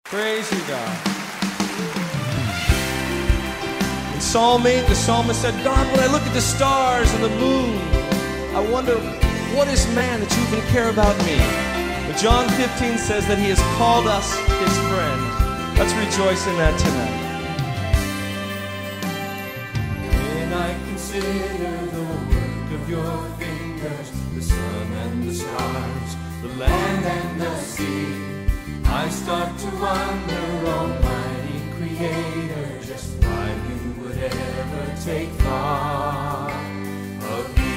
Praise you, God. In Psalm 8, the psalmist said, God, when I look at the stars and the moon, I wonder, what is man that you even care about me? But John 15 says that he has called us his friend. Let's rejoice in that tonight. When I consider the work of your fingers, the sun and the stars, the land and the sea, I start to wonder, Almighty Creator, just why you would ever take thought of me.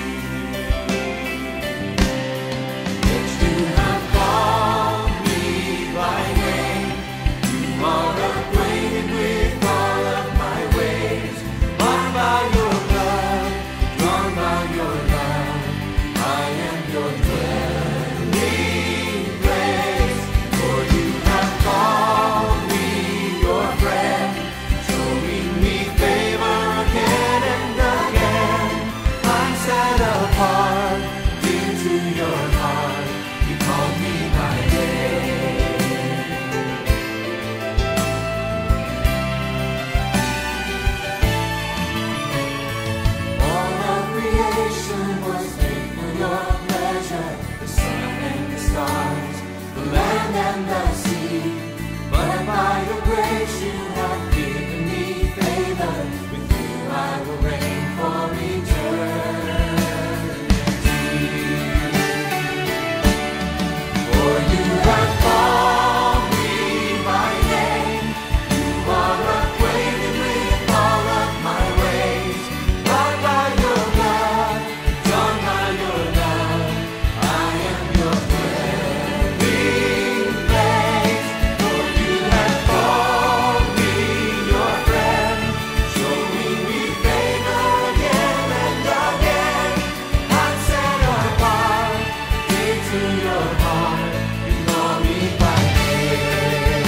Yet you have called me by name, you are acquainted with all of my ways, marked by your blood, drawn by your love, I am your dwelling place. For you have called me your friend, showing me favor again and again. I'm set apart, dear to your heart, you called me by name. All of creation was made for your pleasure, the sun and the stars, the land and the sea. But by your grace you have given me favor, with you I will reign for eternity. For you have called me by name, you are acquainted with all of my ways, marked by your blood, drawn by your love, I am your dwelling place. For you have called me your friend, showing me favor again and again. I'm set apart, dear to your heart, you call me by name.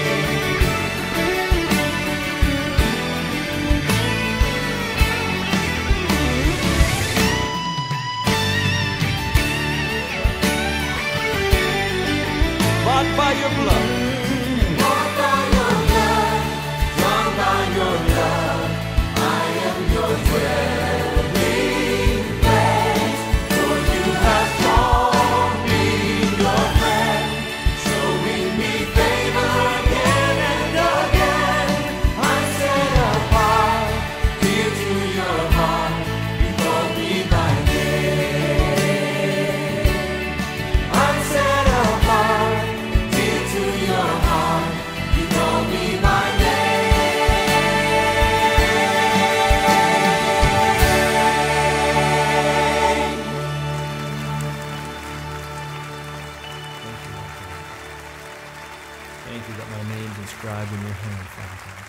Bought by your blood. Marked by your blood, drawn by your love, I am your dwelling place. For you have called me your friend, showing me favor again and again. I'm set apart, dear to your heart, you call me by name. I'm set apart, dear to your heart, you call me by name. Thank you that my name's inscribed in your hand, Father God.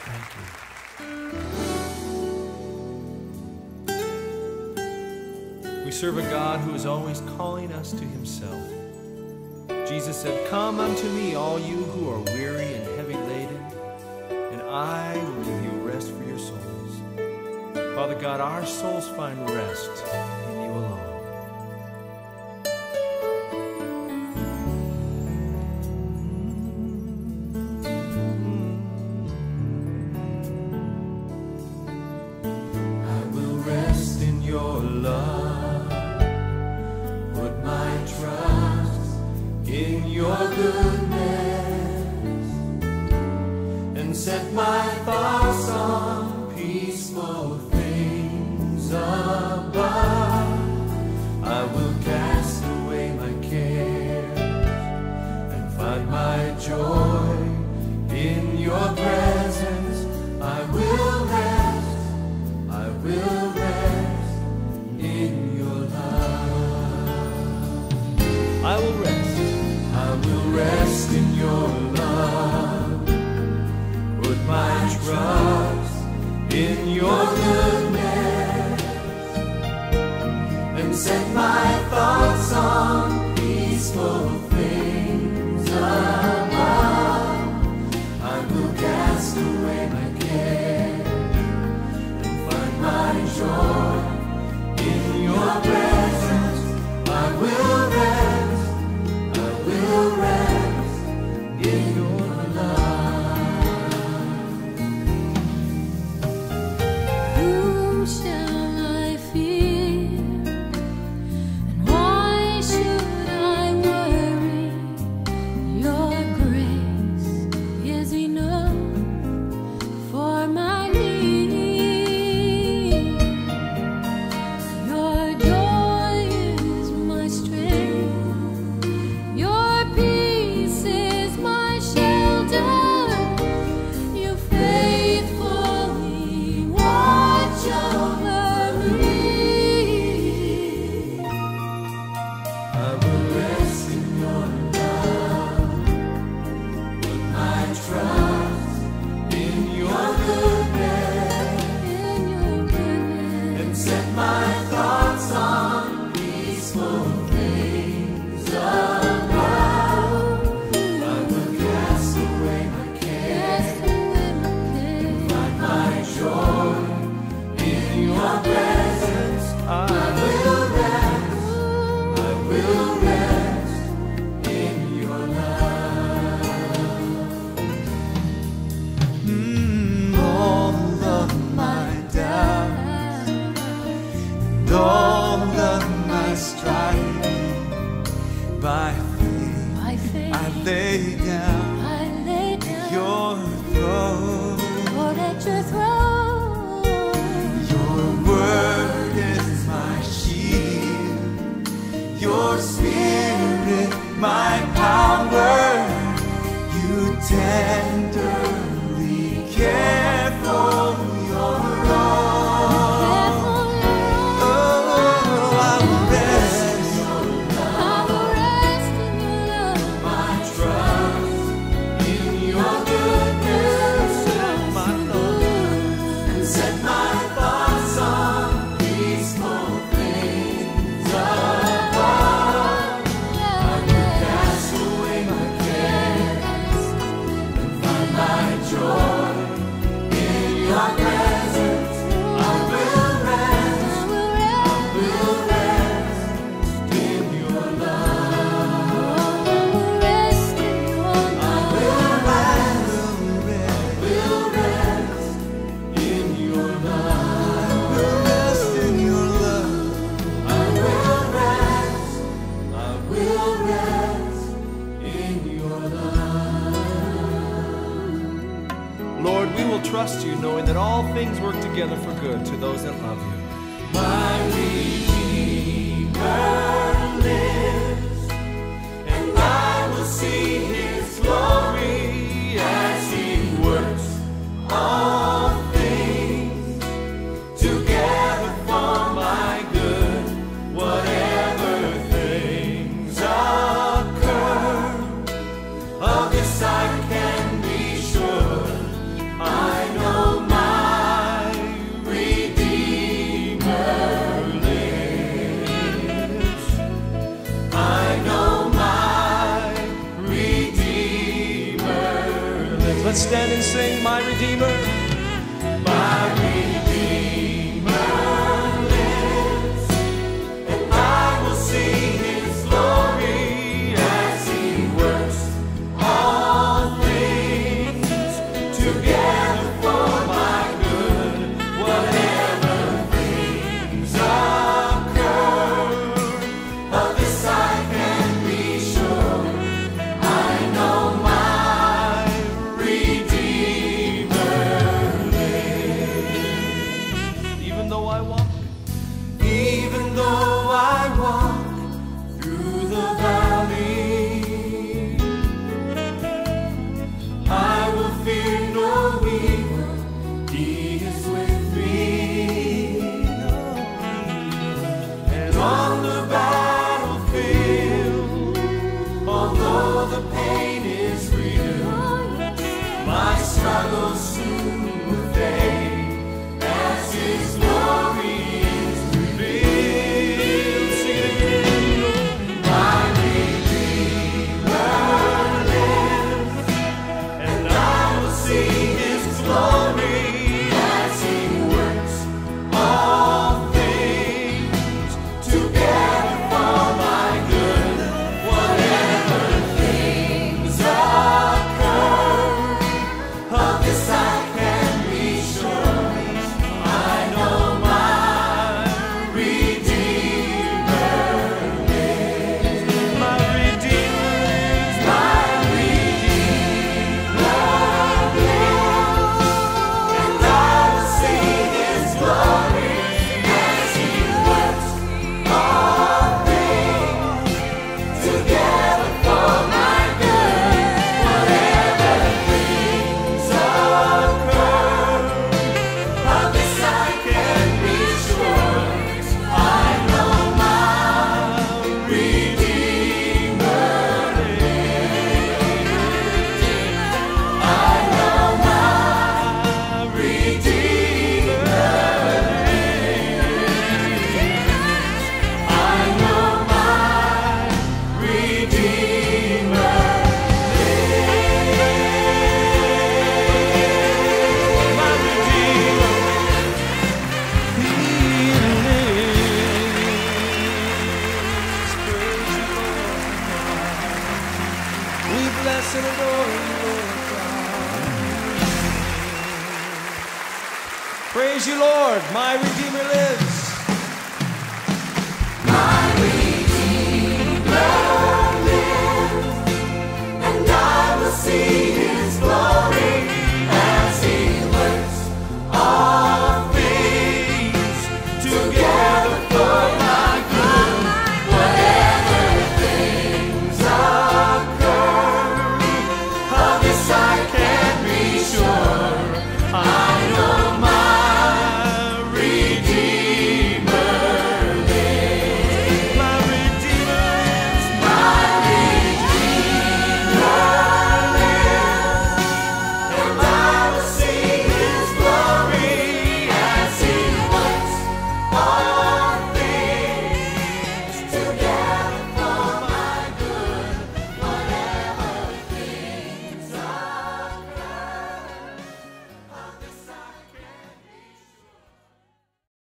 Thank you. We serve a God who is always calling us to himself. Jesus said, come unto me, all you who are weary and heavy laden, and I will give you rest for your souls. Father God, our souls find rest in you alone. I will rest in your love, put my trust in your goodness, and set my thoughts on peaceful things above. I will cast away my cares and find my joy in your presence. I will rest, I will rest in your love. I will rest. I will rest in your love, put my trust in your goodness, and set my thoughts on peaceful things above. I will cast away my care and find my joy in your presence. I will rest, I will rest in your love. my power. You tenderly care for your own. Oh, I will rest. My trust in your goodness. My thoughts and set my thoughts on peaceful things above. I will cast away my cares and find my joy in your presence. I will rest. I will rest in your love. I will rest. I will rest in your love. I will rest in your love. I will rest. I will rest in your love. Lord, we will trust you, knowing that all things work together for good to those that love you. My Redeemer lives, and I will see his glory as he works all things together for my good. Whatever things occur, of this I can be sure. I know my Redeemer lives. I know my Redeemer lives. Let's stand and sing, my Redeemer. My Redeemer lives, and I will see his glory as he works all things together for my good. Whatever things occur, of this I can be sure. I know my Redeemer lives. Even though I walk Even though I walk through the valley, I will fear no evil. He is with me. And on the battlefield, although the pain is real, my struggles soon will fade as his glory is revealed. Sing it again. My Redeemer lives, and I will see his glory as he works all things together for my good. Whatever things occur, of this I can be sure. I know my Redeemer lives. my Redeemer lives. My Redeemer lives, and I will see his glory as he works all things together for my good. Whatever things occur, of this I can be sure. I know my Redeemer lives. I know my Redeemer lives. I know my Redeemer My Redeemer. He lives. Praise you, Lord. We bless and adore you, Lord God. Praise you, Lord. My Redeemer lives.